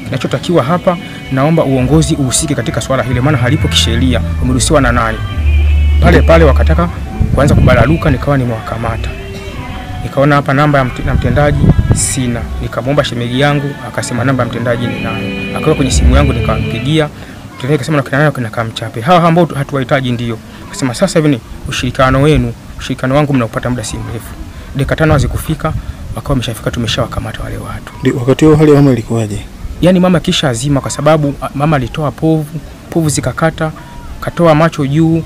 Kinachotakiwa hapa, naomba uongozi uhusike katika swala hili, maana halipo kisheria. Umeruhusiwa na nani? Pale wakataka kuanza kubalaluka, nikawa nimewakamata. Nikaona hapa namba ya mtendaji sina. Nikamwomba shemeji yangu, akasema namba ya mtendaji ni nani. Akawa kwenye simu yangu, nikampigia. Mtendaji akasema na kina nayo kina Kamchape. Hawa ambao hatuwahitaji ndio. Akasema sasa hivi ni ushirikiano wenu, ushirikiano wangu mnaupata muda si mrefu. Dakika 5 hazikufika, wakawa wameshafika, tumeshawakamata wale watu. Ndio wakati huo hali ya mama ilikuwaje? Yaani mama kisha azima, kwa sababu mama alitoa povu zikakata, katoa macho juu,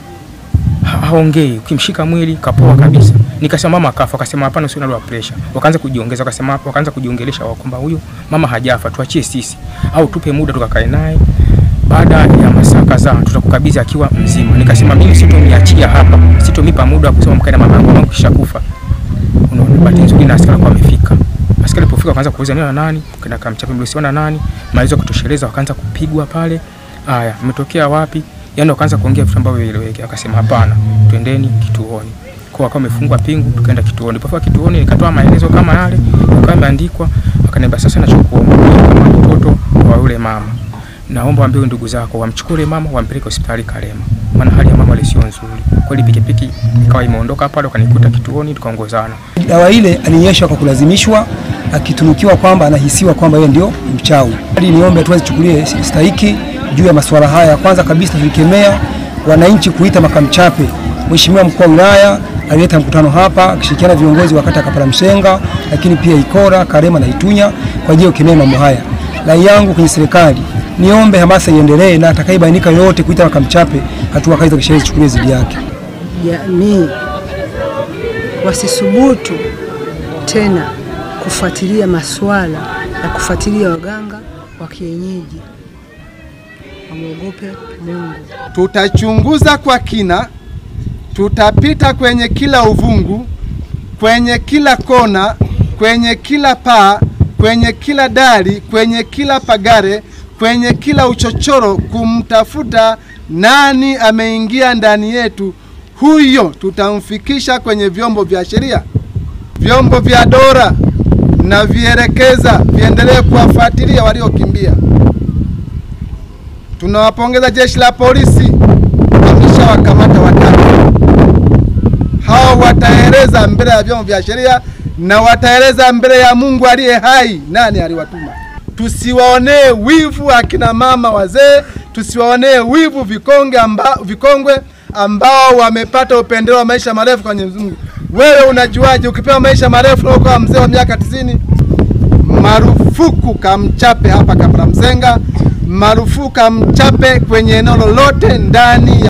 haongei, ukimshika mwili kapoa kabisa. Nikasema mama akafa, akasema hapana, usiwe na pressure. Wakaanza kujiongeza, akasema hapo, wakaanza kujiongelesha kwamba huyu mama hajafa, tuachie sisi au tupe muda tukakae naye. Baada ya masaa kadhaa tutakukabidhi akiwa mzima. Nikasema mimi sitomiachia hapa, sitomipa muda wa kusema mkae na mama yangu kisha kufa. Unaona, bahati nzuri na askari kwa amefika. Askari alipofika wakaanza kuuliza nini na nani, kina Kamchape mlisiona na nani, malizo kutosheleza, wakaanza kupigwa pale. Haya, umetokea wapi? Yaani wakaanza kuongea vitu ambavyo vieleweke. Akasema hapana, twendeni kituoni. Kwa wakawa wamefungwa pingu, tukaenda kituoni. Nilipofika kituoni nikatoa maelezo kama yale, yakawa yameandikwa. Akaniambia sasa nachokuomba kama mtoto wa yule mama, naomba waambie ndugu zako wamchukue mama wampeleke hospitali Karema, maana hali ya mama sio nzuri. Kweli pikipiki ikawa imeondoka pale, wakanikuta kituoni, tukaongozana. Dawa ile alinyeshwa kwa kulazimishwa, akitunukiwa kwamba anahisiwa kwamba yeye ndio mchawi. Hadi niombe tuweze chukulie stahiki juu ya masuala haya. Kwanza kabisa tulikemea wananchi kuita Makamchape. Mheshimiwa mkuu wa wilaya alileta mkutano hapa akishirikiana viongozi wa kata Kapalamsenga, lakini pia Ikora, Karema na Itunya kwa ajili ya kukemea mambo haya. Rai yangu kwenye serikali, niombe hamasa iendelee, na atakayebainika yote kuita Makamchape, hatua kali za kisheria zichukuliwe dhidi yake. Jamii wasisubutu tena kufuatilia masuala ya kufuatilia waganga wa kienyeji. Wamuogope Mungu. Tutachunguza kwa kina, tutapita kwenye kila uvungu, kwenye kila kona, kwenye kila paa, kwenye kila dari, kwenye kila pagare, kwenye kila uchochoro kumtafuta nani ameingia ndani yetu. Huyo tutamfikisha kwenye vyombo vya sheria, vyombo vya dola, na vielekeza viendelee kuwafuatilia waliokimbia. Tunawapongeza jeshi la polisi, wameshawakamata watatu. Hao wataeleza mbele ya vyombo vya sheria na wataeleza mbele ya Mungu aliye hai nani aliwatuma. Tusiwaonee wivu akina mama wazee, tusiwaonee wivu vikongwe ambao wamepata upendeleo wa maisha marefu kwa Mwenyezi Mungu. Wewe unajuaje ukipewa maisha marefu na uko mzee wa miaka 90? Marufuku Kamchape hapa Kapalamsenga, marufuku Kamchape kwenye eneo lolote ndani